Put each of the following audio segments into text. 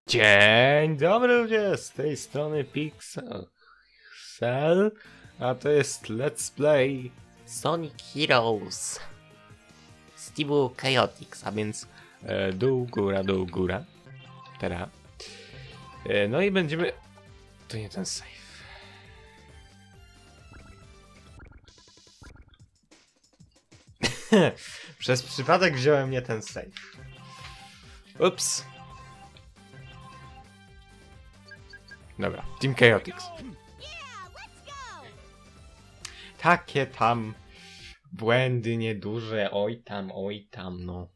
Dzień dobry ludzie, z tej strony Pixel, a to jest Let's Play Sonic Heroes Stebu Chaotix, a więc dół, góra, teraz. No i będziemy... To nie ten save. Przez przypadek wziąłem nie ten save. Ups. Dobra, Team Chaotix. Takie tam błędy nieduże, oj tam, no.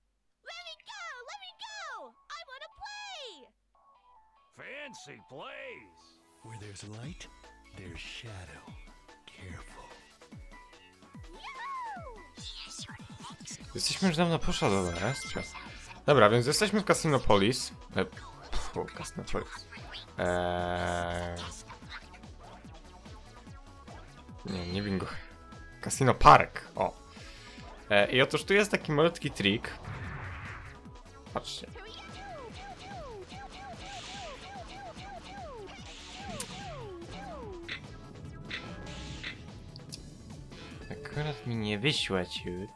Fancy place. Where there's light, there's shadow. Careful. Jesteśmy już dawno poszła, dobra, jest. Dobra, więc jesteśmy w Casinopolis. Casinopolis. Nie bingo. Casino Park, o. I otóż tu jest taki malutki trik. Patrzcie. Akurat mi nie wyszła ciut.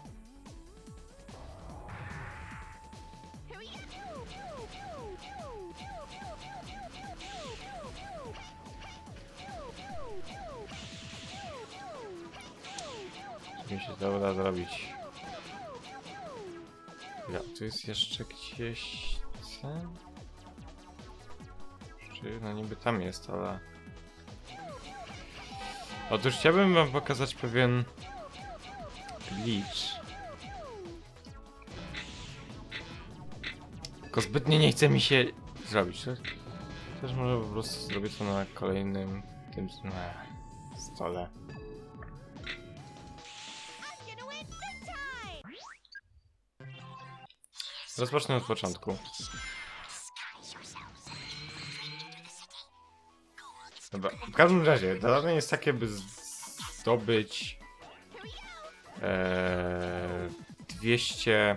Mi się to uda zrobić. Ja, tu jest jeszcze gdzieś... Co? Czy no niby tam jest, ale... Otóż chciałbym wam pokazać pewien... glitch. Tylko zbytnie nie chce mi się zrobić. Też może po prostu zrobię to na kolejnym... tym... stole. Rozpocznę od początku. Dobra, w każdym razie, zadanie jest takie, by zdobyć 200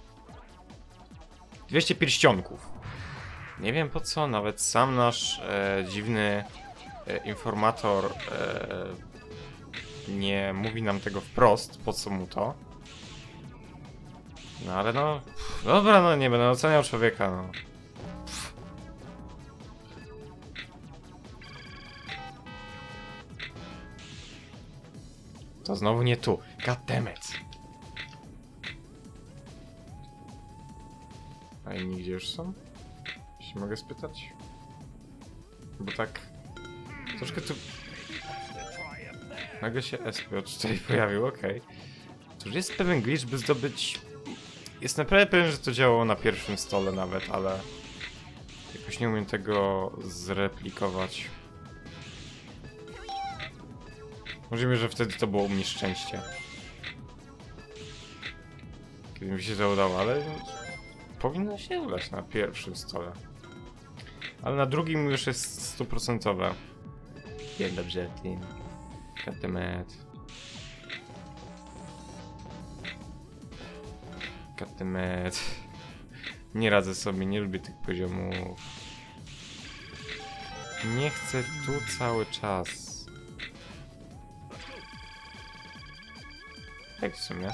pierścionków. Nie wiem po co, nawet sam nasz dziwny informator nie mówi nam tego wprost, po co mu to. No ale no, dobra, no nie będę oceniał człowieka, no. To znowu nie tu. Goddammit. A inni gdzie już są? Jeśli mogę spytać? Bo tak... Troszkę tu... Nagle się SP tutaj pojawił, okej. Tu jest pewien glitch, by zdobyć... Jestem prawie pewien, że to działało na pierwszym stole nawet, ale... Jakoś nie umiem tego zreplikować. Możliwe, że wtedy to było u mnie szczęście. Kiedy mi się to udało, ale... Powinno się udać na pierwszym stole. Ale na drugim już jest 100%. Wiem dobrze, tym. Katemet. Katemet. Nie radzę sobie, nie lubię tych poziomów. Nie chcę tu cały czas. Jak w sumie?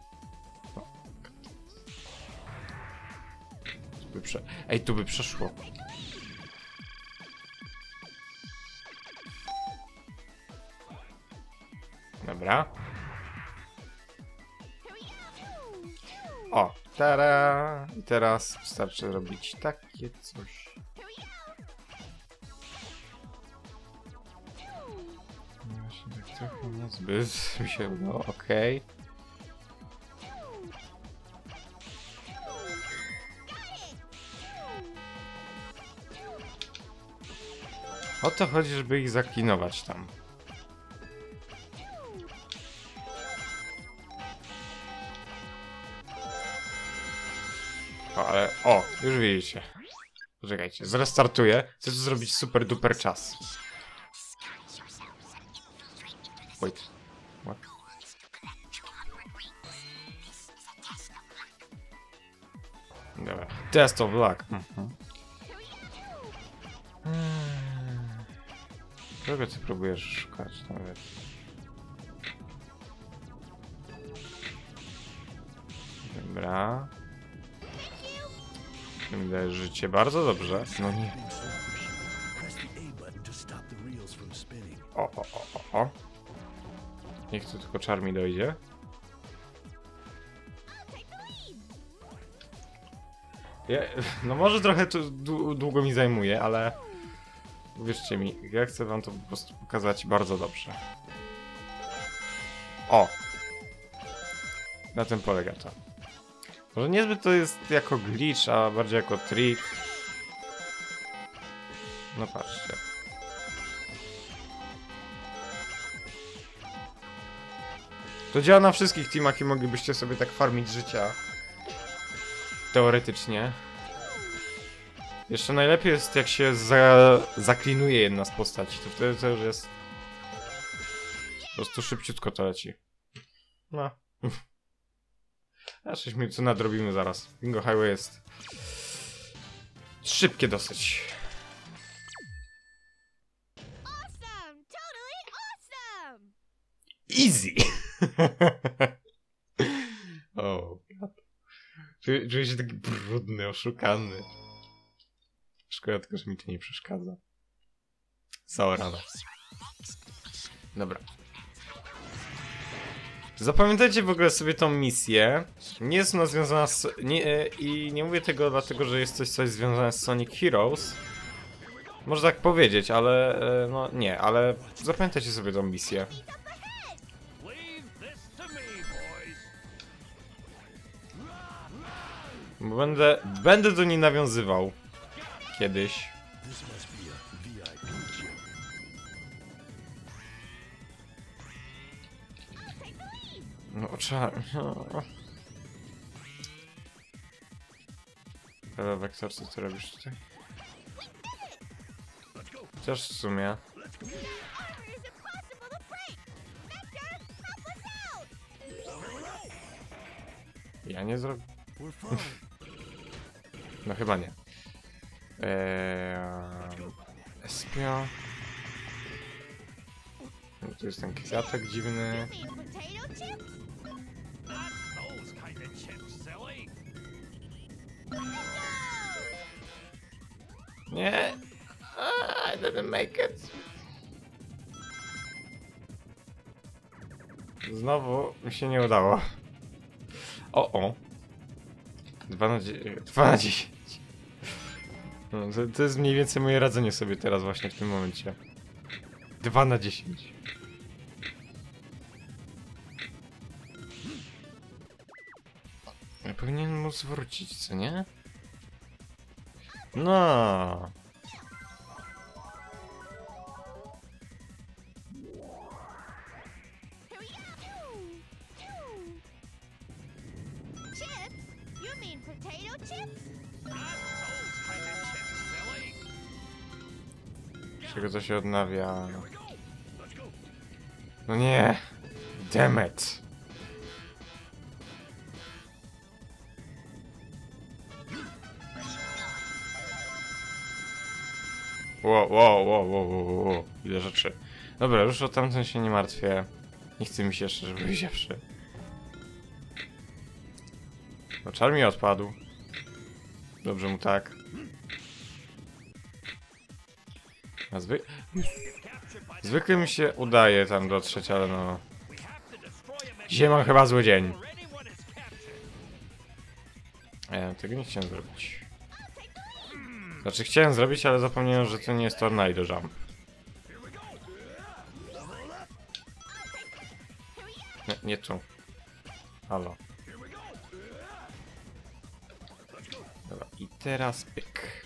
Ej, tu by przeszło. Dobra. O, tada! I teraz wystarczy robić takie coś. Właśnie tak trochę niezbyt mi się udało, okej. O to chodzi, żeby ich zaklinować tam. O, ale... O, już widzicie. Poczekajcie, zrestartuję. Chcę tu zrobić super duper czas. Wait. What? Dobra. Test of luck. Kogo ty próbujesz szukać nawet? Dobra. Mi daje życie bardzo dobrze. No nie. Press the A button to stop the reels from spinning. O. Niech tu tylko Charmy dojdzie. No może trochę to długo mi zajmuje, ale uwierzcie mi, ja chcę wam to po prostu pokazać bardzo dobrze. O! Na tym polega to. Może niezbyt to jest jako glitch, a bardziej jako trick. No patrzcie. To działa na wszystkich teamach i moglibyście sobie tak farmić życia. Teoretycznie. Jeszcze najlepiej jest, jak się zaklinuje jedna z postaci. To wtedy to już jest... Po prostu szybciutko to leci. No. A 6 minut co nadrobimy zaraz. Bingo Highway jest... szybkie dosyć. Awesome! Totally awesome! Easy! O, czuję się taki brudny, oszukany. Szkoda tylko, że mi to nie przeszkadza. Zaorane. Dobra. Zapamiętajcie w ogóle sobie tą misję. Nie jest ona związana z... I nie mówię tego dlatego, że jest coś związane z Sonic Heroes. Można tak powiedzieć, ale... no nie, ale zapamiętajcie sobie tą misję. Bo będę do niej nawiązywał. Kiedyś. This must be a VIP chip. No trzeba... Ale Vektor, co ty robisz tutaj? Chociaż w sumie... Ja nie zrobię... We're fine. No chyba nie. Espio... No, tu jest ten kwiatek dziwny. Potato chips? Not those kind of chips, silly. Nie! I didn't make it. Znowu mi się nie udało. O! 2 na 10. No, to jest mniej więcej moje radzenie sobie teraz właśnie w tym momencie. 2 na 10. Ja powinienem mu zwrócić, co nie? No. Here we go! Chips? You mean potato chips? Not those kind of chips, silly. Czego to się odnawia? Here we go. Let's go. No nie! Damn it! Wow. Ile rzeczy. Dobra, już o tamten się nie martwię. Nie chce mi się jeszcze, żeby wziąwszy. No, czar mi odpadł. Dobrze mu tak. A zwykle mi się udaje tam dotrzeć, ale no... We have to destroy him and Dzisiaj mam chyba zły dzień. before anyone is captured. Tego nie chciałem zrobić. Znaczy chciałem zrobić, ale zapomniałem, że to nie jest Tornado Jump. Nie tu. Halo. Dobra, i teraz pyk.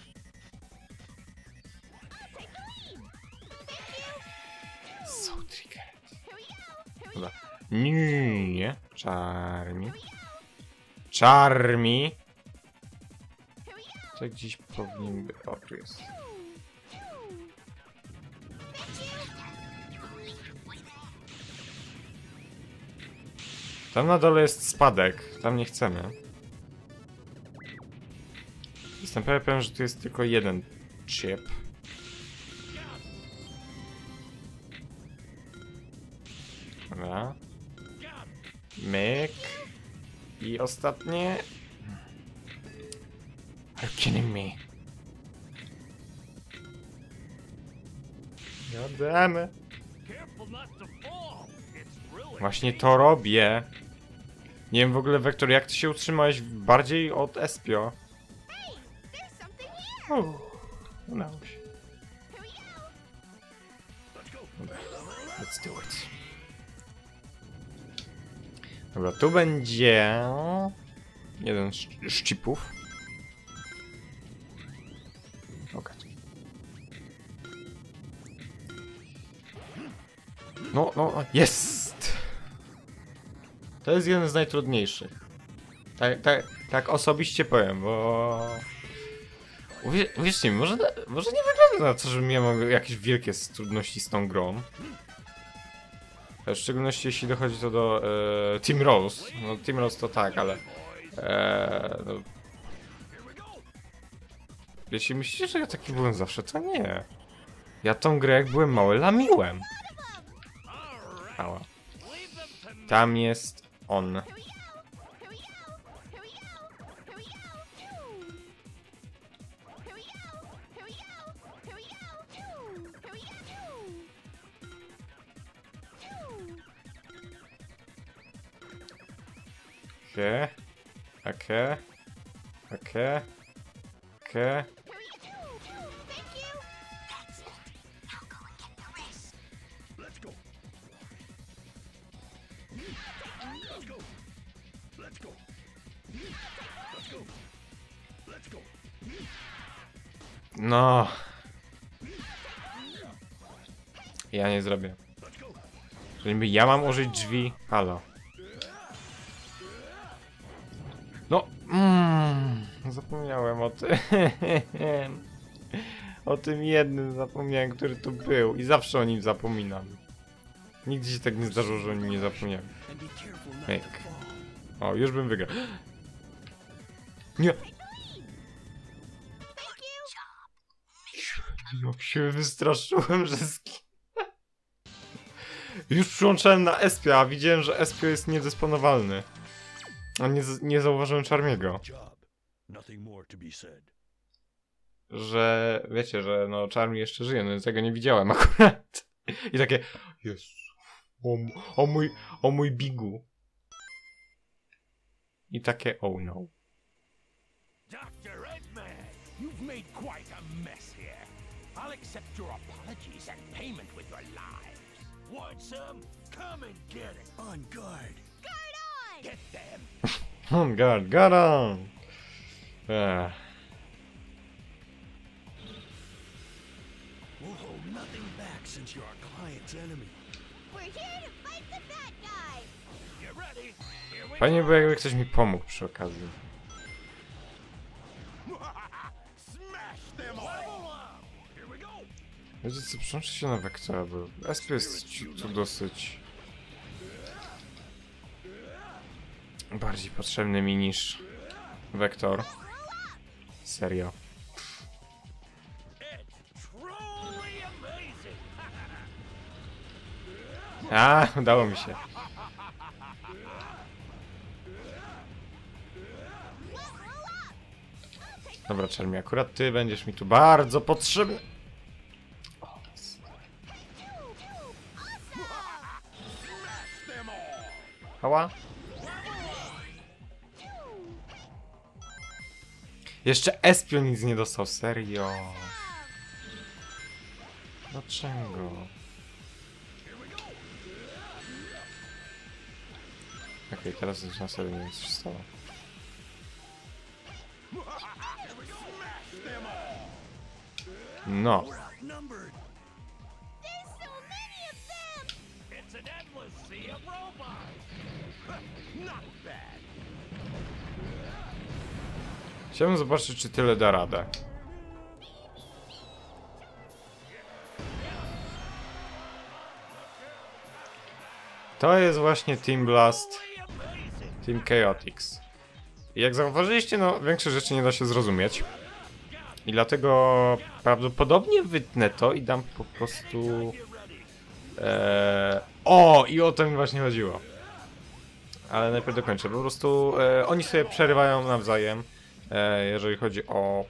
So triggered. Dobra. Nie. Charmy. To gdzieś powinien być. O, tu jest. Tam na dole jest spadek. Tam nie chcemy. Jestem pewien, że tu jest tylko jeden chip. Dobra. Myk. I ostatnie. Are you kidding me? Jademy. Właśnie to robię. Nie wiem w ogóle, Wektor, jak ty się utrzymałeś bardziej od Espio? There's something here. Udało się. Here we go. Dobra, let's do it. Dobra, tu będzie jeden z chipów. Okay. No, jest! To jest jeden z najtrudniejszych. Tak osobiście powiem, bo... Uwierzcie mi, może nie wygląda na to, żebym miał jakieś wielkie trudności z tą grą. W szczególności jeśli dochodzi to do Team Rose. No Team Rose to tak, ale... No, jeśli myślicie, że ja taki byłem zawsze, to nie. Ja tą grę jak byłem mały lamiłem. Ała. Tam jest on. Okay. Okay. Okay. Okay. Let's go. Let's go. Let's go. Let's go. Let's go. No. Ja nie zrobię. Jeżeli ja mam użyć drzwi. Halo. No. Zapomniałem o tym. O tym jednym zapomniałem, który tu był. I zawsze o nim zapominam. Nigdy się tak nie zdarzyło, że o nim nie zapomniałem. Myk. O, już bym wygrał. Nie. No się wystraszyłem, że już przyłączałem na Espia, a widziałem, że Espio jest niedysponowalny. A nie zauważyłem Charmiego. Że wiecie, że no Charmi jeszcze żyje, no tego nie widziałem akurat. I takie, Jezu, o mój bigu. I takie, oh no. Dr. Eggman, you've made quite a mess here. I'll accept your apologies and payment with your lives. Want some? Come and get it. On guard. Guard on! Get them. Oh god, got on! We'll hold nothing back since you're our client's enemy. We're here to fight the bad guy. You ready? Here we Fajnie by jakby ktoś mi pomógł przy okazji. Smash them all. Here we go. Wiecie co, przełączę się na Wektora, bo SP jest tu dosyć... bardziej potrzebny mi niż Wektor. Serio. It's truly amazing. A, udało mi się. Dobra, Charmi, akurat ty będziesz mi tu bardzo potrzebny. Hała? Jeszcze Espio nic nie dostał, serio. Dlaczego? Okej, teraz już na serio nie wiem, co się stało. No. Outnumbered. There's so many of them. It's an endless sea of robots. Not bad. Chciałbym zobaczyć, czy tyle da radę. To jest właśnie Team Blast, Team Chaotix. I jak zauważyliście, no większość rzeczy nie da się zrozumieć. I dlatego prawdopodobnie wytnę to i dam po prostu O, i o to mi właśnie chodziło. Ale najpierw dokończę. Po prostu oni sobie przerywają nawzajem, jeżeli chodzi o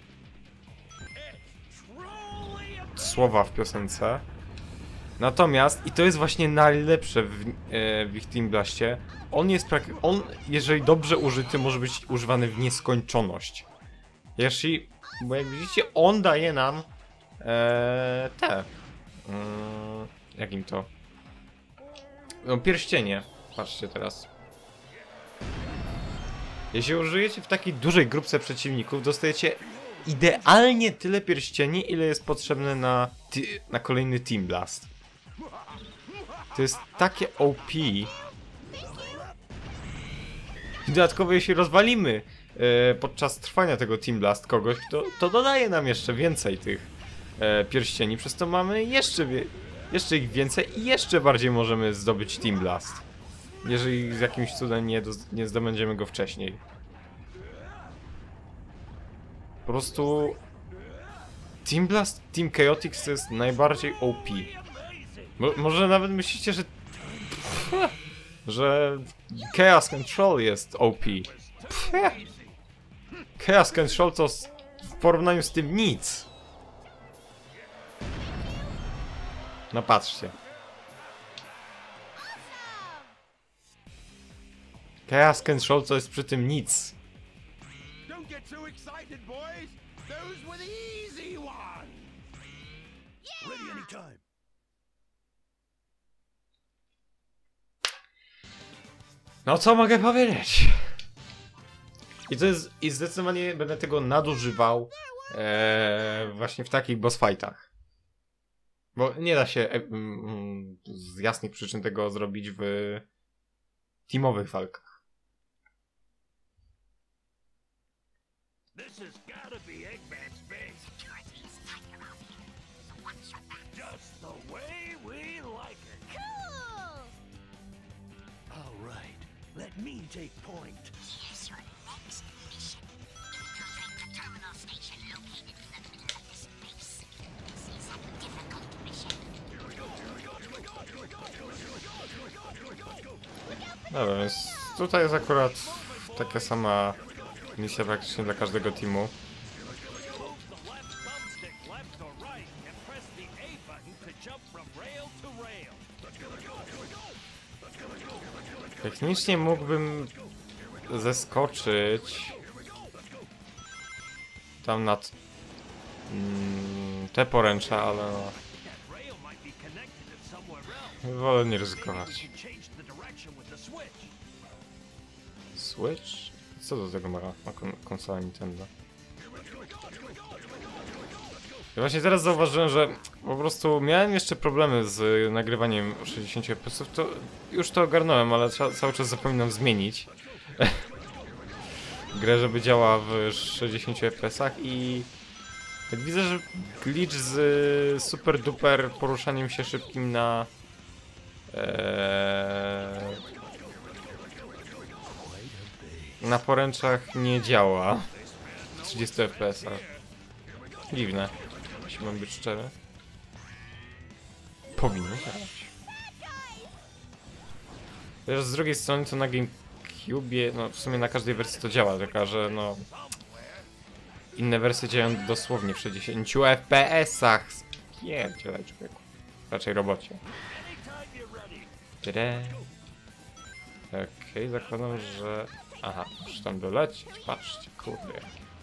słowa w piosence. Natomiast, i to jest właśnie najlepsze w ich Team Blastie, on, jeżeli dobrze użyty, może być używany w nieskończoność. Bo jak widzicie, on daje nam jakim to? No, pierścienie. Patrzcie teraz. Jeśli użyjecie w takiej dużej grupce przeciwników, dostajecie idealnie tyle pierścieni, ile jest potrzebne na kolejny Team Blast. To jest takie OP. I dodatkowo jeśli rozwalimy podczas trwania tego Team Blast kogoś, to dodaje nam jeszcze więcej tych pierścieni, przez to mamy jeszcze ich więcej i jeszcze bardziej możemy zdobyć Team Blast. Jeżeli z jakimś cudem nie zdobędziemy go wcześniej. Po prostu Team Blast, Team Chaotix to jest najbardziej OP. Może nawet myślicie, że Chaos Control jest OP. Chaos Control to w porównaniu z tym nic. No patrzcie. Chaos Control to jest przy tym nic. Don't get too excited, boys. Those were the easy ones. Ready anytime. No co mogę powiedzieć? I zdecydowanie będę tego nadużywał właśnie w takich boss fightach. Bo nie da się z jasnych przyczyn tego zrobić w teamowych walkach. This has gotta be Eggman's base. Just the way we like it. Cool! All right, let me take point. Here's your next mission. Infiltrate the terminal station located in the middle of this base. This is a difficult mission. Dobra, więc tutaj jest akurat taka sama misja praktycznie dla każdego teamu. Move the left thumbstick left or right and press the A button to jump from rail to rail. Technicznie mógłbym zeskoczyć tam nad te poręcza, ale no, That rail might be connected to somewhere else. wolę nie ryzykować. You can change the direction with the switch. Switch? Co do tego ma konsola Nintendo? Ja właśnie teraz zauważyłem, że po prostu miałem jeszcze problemy z nagrywaniem 60 fps, to już to ogarnąłem, ale cały czas zapominam zmienić grę, żeby działała w 60 fps i jak widzę, że glitch z super duper poruszaniem się szybkim na poręczach nie działa w 30 fps. Dziwne, jeśli mam być szczery. Powinno działać. Chociaż z drugiej strony to na GameCube, no w sumie na każdej wersji to działa, tylko że no inne wersje działają dosłownie w 60 fps-ach. Spierdzielaj, człowieku. Raczej robocie. Okej, zakładam, że... Aha, muszę tam dolecieć, patrzcie, kurde.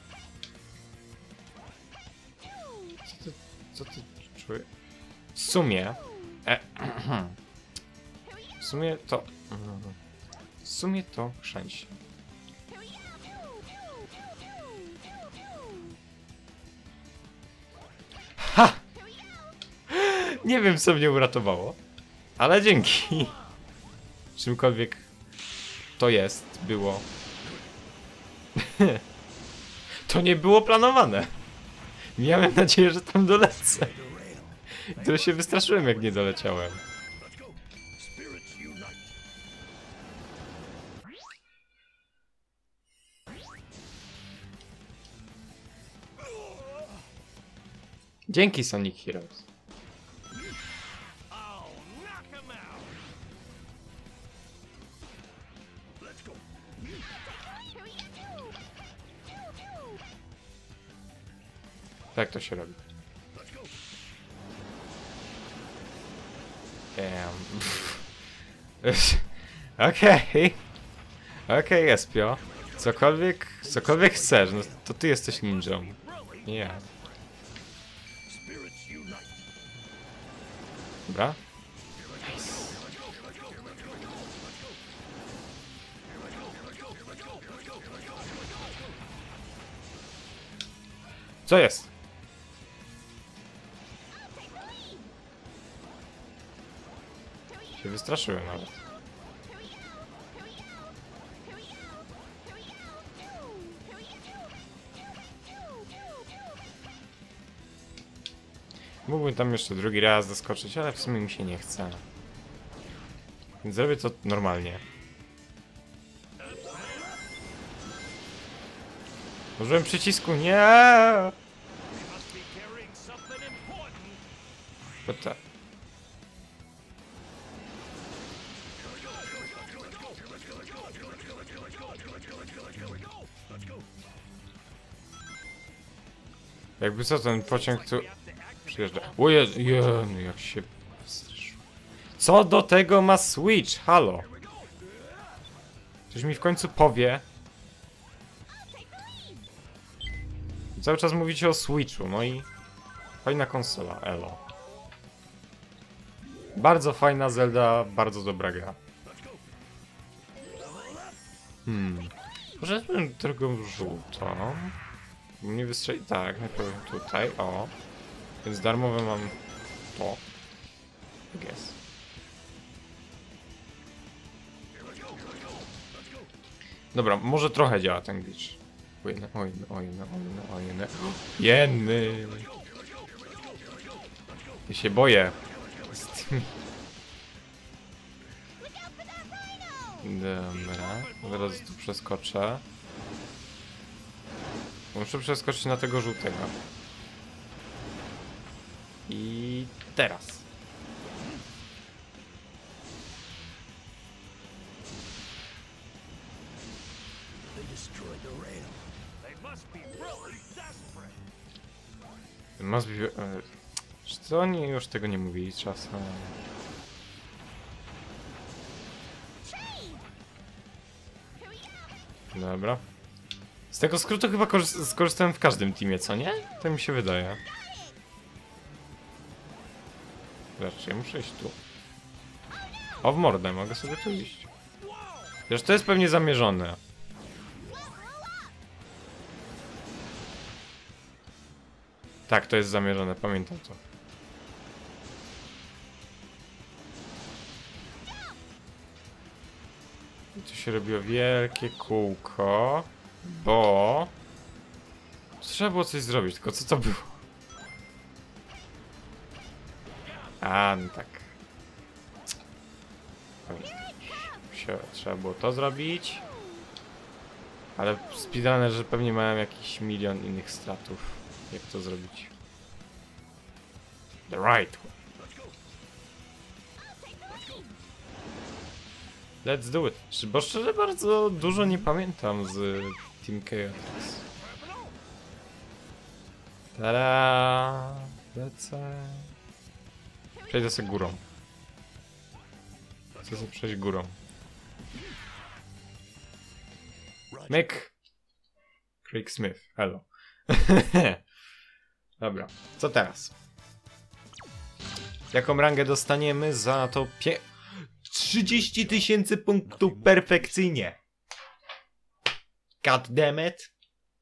Co ty czujesz? W sumie... W sumie to chrzęć. Ha! Nie wiem, co mnie uratowało, ale dzięki. Czymkolwiek to było. To nie było planowane. Miałem nadzieję, że tam dolecę. Tyle się wystraszyłem, jak nie doleciałem. Spirits unite. Dzięki, Sonic Heroes. Oh, 'em out. Let's go. Here we go. Two. Tak to się robi. Let's go. Okej. Okej, Espio. Cokolwiek chcesz, no to ty jesteś ninją. Nie ja. Spirits unite. Dobra? Co jest? Się wystraszyłem nawet. Mógłbym tam jeszcze drugi raz doskoczyć, ale w sumie mi się nie chce. Więc zrobię to normalnie. Użyłem przycisku, nie! Must be carrying something important. What the? Jakby co, ten pociąg tu przyjeżdża. Ojej, no jak się wystraszyłem. Co do tego ma Switch? Halo. Ktoś mi w końcu powie. Cały czas mówicie o Switchu, no i fajna konsola, elo. Bardzo fajna Zelda, bardzo dobra gra. Może drogą żółtą. Mnie wystrzeli. Tak, najpierw tutaj, o. Więc darmowe mam to. I guess. Dobra, może trochę działa ten glitch. Ojny. Jenny! Ja się boję. Dobra, zaraz tu przeskoczę. Muszę przeskoczyć na tego żółtego. I teraz. They destroyed the rail. They must be really desperate. Must be... Czy to oni już tego nie mówili czasem? Dobra. Z tego skrótu chyba skorzystałem w każdym teamie, co nie? Tak mi się wydaje. Raczej muszę iść tu. O, w mordę, mogę sobie tu iść. Wiesz, to jest pewnie zamierzone. Tak, to jest zamierzone, pamiętam to. I tu się robiło wielkie kółko, bo... Trzeba było coś zrobić, tylko co to było? A, no tak. Trzeba było to zrobić. Ale speedrunnerzy pewnie mają jakiś milion innych stratów. Jak to zrobić? The right one. Let's do it. Bo szczerze bardzo dużo nie pamiętam z Team Chaotix. Tada! Lecę. Przejdę sobie górą. Chcę sobie przejść górą. Mick! Craig Smith, hello. Dobra, co teraz? Jaką rangę dostaniemy za to 30 000 punktów perfekcyjnie. God damn it.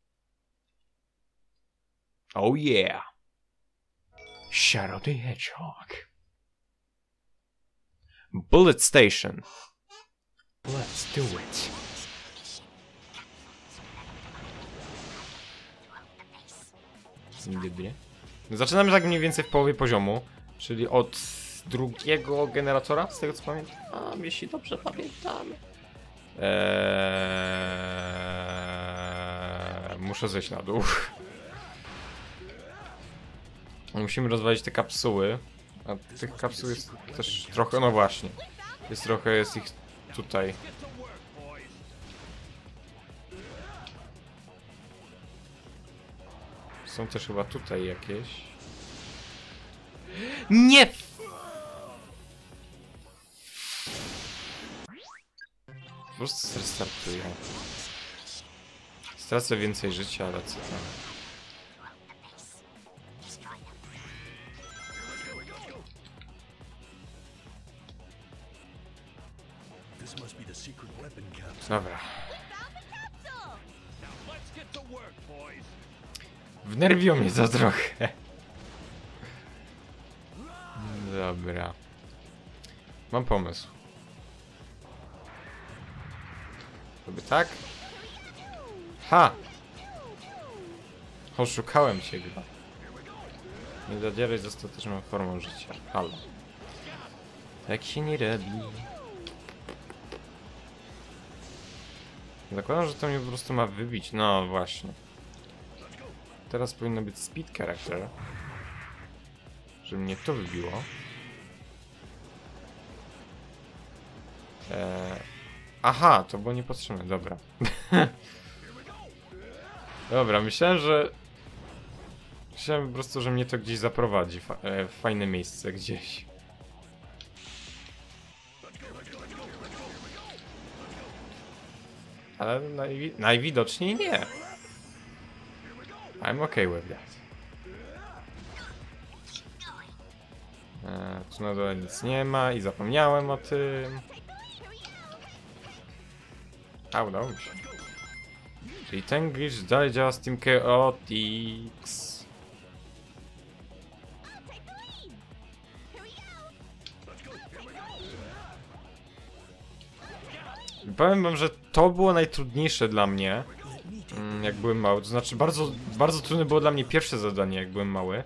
Oh yeah. Shadow the Hedgehog. Bullet Station. Let's do it. Dobry. Zaczynamy tak mniej więcej w połowie poziomu, czyli od drugiego generatora, z tego co pamiętam, jeśli dobrze pamiętam. Muszę zejść na dół. Musimy rozwalić te kapsuły. A tych kapsuł jest też trochę, no właśnie. Jest trochę, jest ich tutaj. Są też chyba tutaj jakieś. Nie! Po prostu zrestartuję. Stracę więcej życia, ale co tam. Dobra. Wnerwiło mnie to trochę. Dobra. Mam pomysł. Robię tak? Ha! Oszukałem cię chyba. Nie zadzieraj z ostateczną formą życia. Halo. Tak się nie robi. Zakładam, że to mnie po prostu ma wybić. No właśnie. Teraz powinno być speed character. Żeby mnie to wybiło. Aha, to było niepotrzebne, dobra. Dobra, myślałem po prostu, że mnie to gdzieś zaprowadzi. W fajne miejsce gdzieś. Ale najwidoczniej nie. I'm okay with that. Tu na dole nic nie ma i zapomniałem o tym. A, udało mi się. Czyli ten glitch dalej działa z Team Chaotix. Powiem wam, że to było najtrudniejsze dla mnie, jak byłem mały. To znaczy bardzo trudne było dla mnie pierwsze zadanie, jak byłem mały.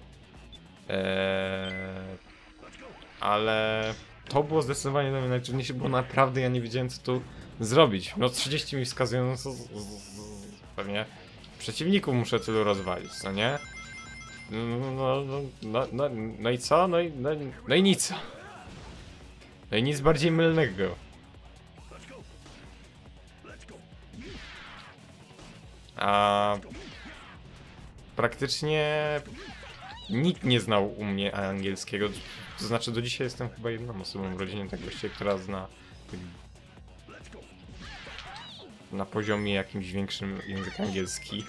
Ale to było zdecydowanie dla mnie najtrudniejsze, bo naprawdę ja nie wiedziałem, co tu zrobić. No 30 mi wskazują, no pewnie przeciwników muszę tylu rozwalić, co nie? No i co? No i nic. No i nic bardziej mylnego. A praktycznie nikt nie znał u mnie angielskiego. To znaczy do dzisiaj jestem chyba jedną osobą w rodzinie tak właściwie, która zna na poziomie jakimś większym język angielski.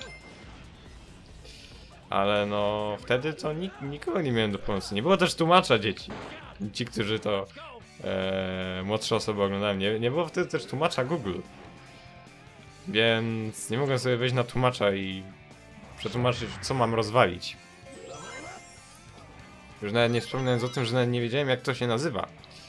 Ale no wtedy to nikogo nie miałem do pomocy. Nie było też tłumacza dzieci. Ci, którzy to młodsze osoby oglądają. Nie było wtedy też tłumacza Google. Więc nie mogłem sobie wejść na tłumacza i przetłumaczyć, co mam rozwalić. Już nawet nie wspominając o tym, że nawet nie wiedziałem, jak to się nazywa.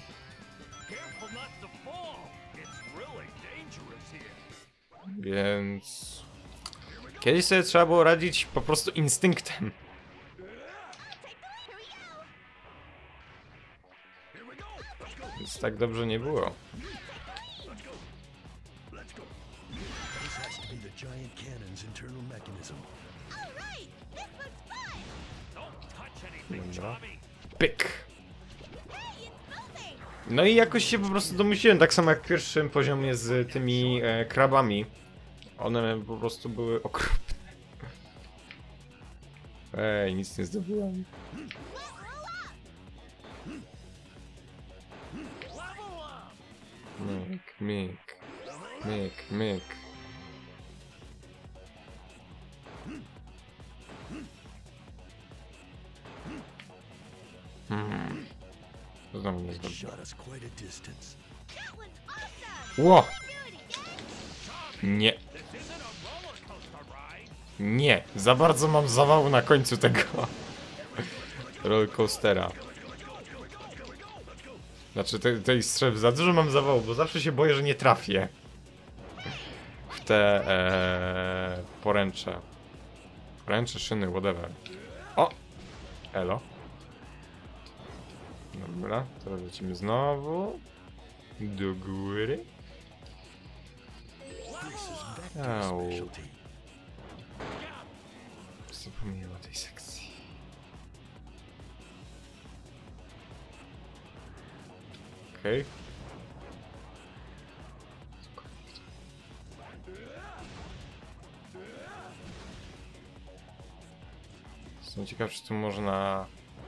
Więc kiedyś sobie trzeba było radzić po prostu instynktem. Więc tak dobrze nie było. Dobra. Pyk. No i jakoś się po prostu domyśliłem, tak samo jak w pierwszym poziomie z tymi krabami. One po prostu były okropne. Ej, nic nie zdobyłem. Myk, myk. Myk, myk. Znowu nie zdobyłem. Ło! Nie. Nie, za bardzo mam zawału na końcu tego rollercoastera. Znaczy tej strzelby, za dużo mam zawału, bo zawsze się boję, że nie trafię w te poręcze. Poręcze, szyny, whatever. O! Elo. Dobra, teraz lecimy znowu do góry. Au. Zapomniałem o tej sekcji. Okej. Jestem ciekaw, czy tu można...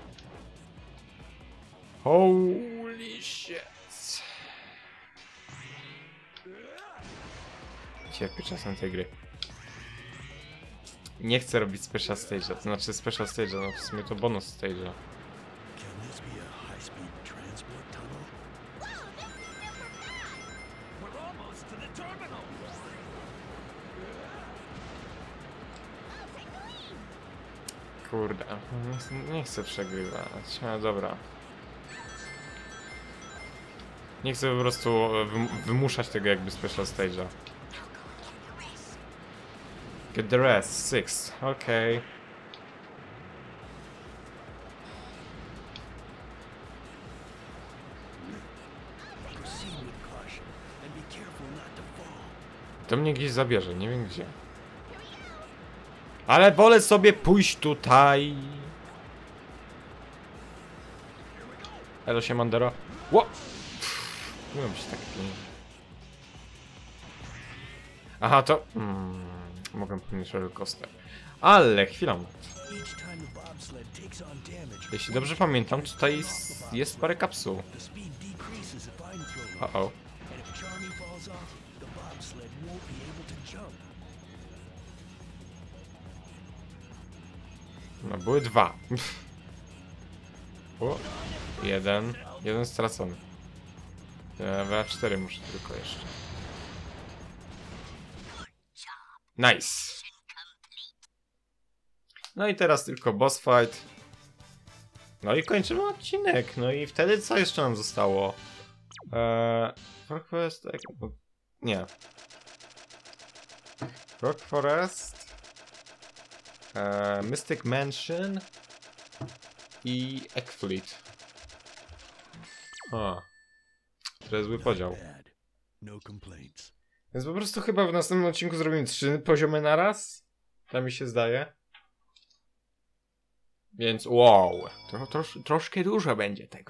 Holy shit! Cierpię czasem tej gry. Nie chcę robić special stage'a, to znaczy special stage'a, no w sumie to bonus stage'a. Can this be a high-speed transport tunnel? We're almost to the terminal. Kurde, nie chcę przegrywać, ale dobra. Nie chcę po prostu wymuszać tego jakby special stage'a. Get the rest, 6, okej. Proceed with caution and be careful not to fall. To mnie gdzieś zabierze, nie wiem gdzie. Ale wolę sobie pójść tutaj. Elo się Mandero. Ło! Miałem być taki. Aha, to... mogę podnieść rollercoaster. Ale chwilę. Each time the bobsled takes on damage, Jeśli dobrze pamiętam, tutaj jest parę kapsuł. the speed decreases if I'm thrown. O-o. And if Charmy falls off, the bobsled won't be able to jump. No, były dwa. O, jeden stracony. W4 muszę tylko jeszcze. Nice. No i teraz tylko boss fight. No i kończymy odcinek. No i wtedy co jeszcze nam zostało? Rock Forest? Nie. Rock Forest. Mystic Mansion. I Eggfleet. O. To jest zły podział. Bad. No complaints. Więc po prostu chyba w następnym odcinku zrobimy 3 poziomy naraz. Tak mi się zdaje. Więc wow. Troszkę dużo będzie tego.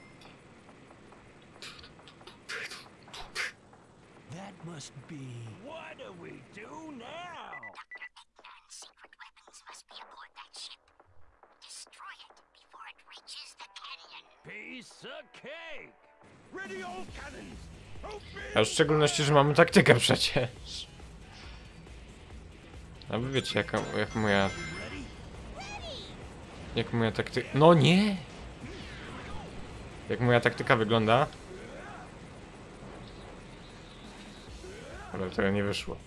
That must be... What do we do now? Eggman's secret weapons must be aboard that ship. Destroy it before it reaches the canyon. Piece of cake! Ready all cannons! A w szczególności, że mamy taktykę przecież. A wy wiecie jak moja... Jak moja taktyka... No nie! Jak moja taktyka wygląda? Ale tego nie wyszło.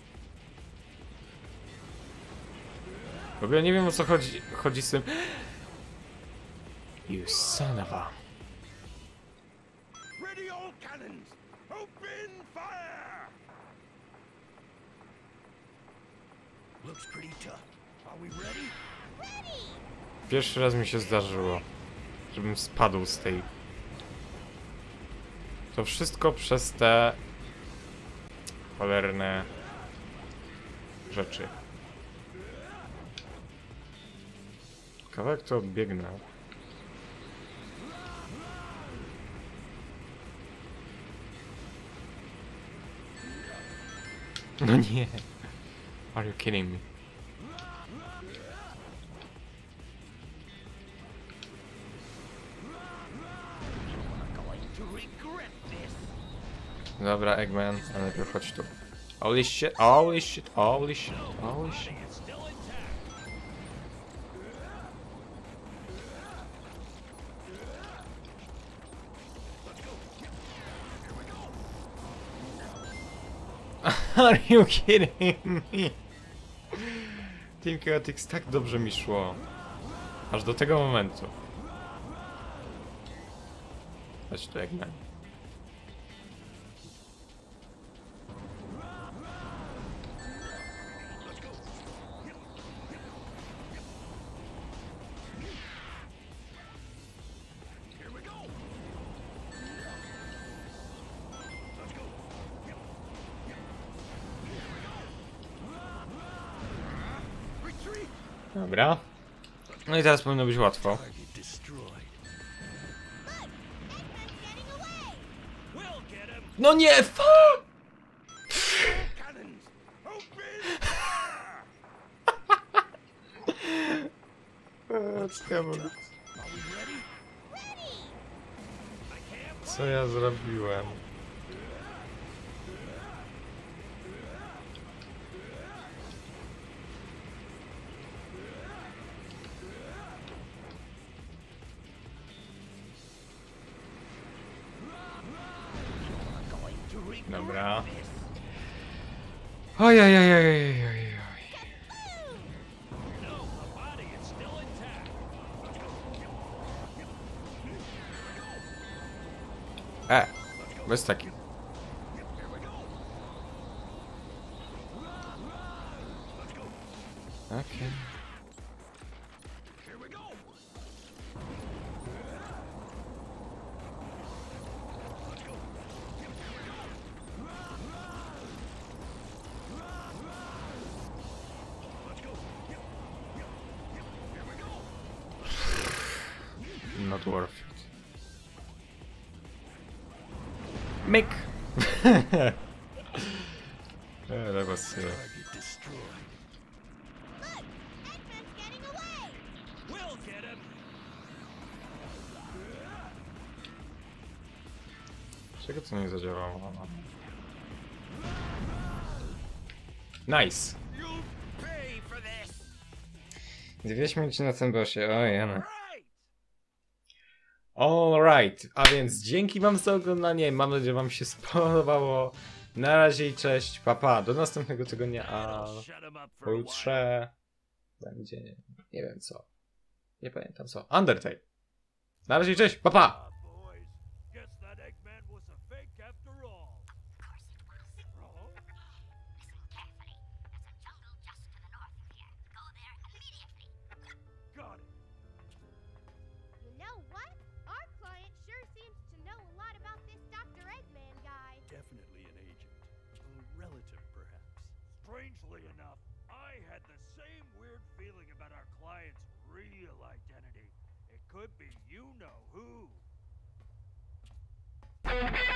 W ogóle nie wiem o co chodzi z tym... You son of a... Ready all cannons! Open fire! Looks pretty tough. Are we ready? Pierwszy raz mi się zdarzyło, żebym spadł z tej... To wszystko przez te... cholerne... rzeczy. Kawałek to odbiegnę. No nie. Are you kidding me? To regret this! Dobra, Eggman, a najpierw chodź tu. Holy shit, holy shit, holy shit, holy shit. It's still intact! Are you kidding me? Team Chaotix tak dobrze mi szło. Aż do tego momentu. Chodź tu, Eggman. Dobra. No i teraz powinno być łatwo. Target destroyed. No nie, fuck! Cannons! Open fire! Co ja mogę... Are we ready? Co ja zrobiłem? Dobra. Ojej. No, the body is still intact. Bez takich. Okej. Here we go. Not worth it. Mick! That was... Target destroyed. Look! Eggman's getting away! We'll get him. Czego to nie zadziałało? Nice! You'll pay for this. 2 minut na tym bossie, ojej. Right. Alright, a więc dzięki wam za oglądanie, mam nadzieję, że wam się spodobało. Na razie i cześć, papa, do następnego tygodnia, a That'll shut him up for a while. pojutrze będzie, nie wiem co, nie pamiętam co, Undertale. Na razie i cześć, papa! Ah, boys. Guess that Eggman was a fake after all. Of course it was. Oh? Listen carefully. There's a jungle just to the north of here. Go there immediately. Got it. You know what? Our client sure seems to know a lot about this Dr. Eggman guy. Definitely an agent. A relative, perhaps. Strangely enough, I had the same weird feeling about our client's real identity. It could be you know who.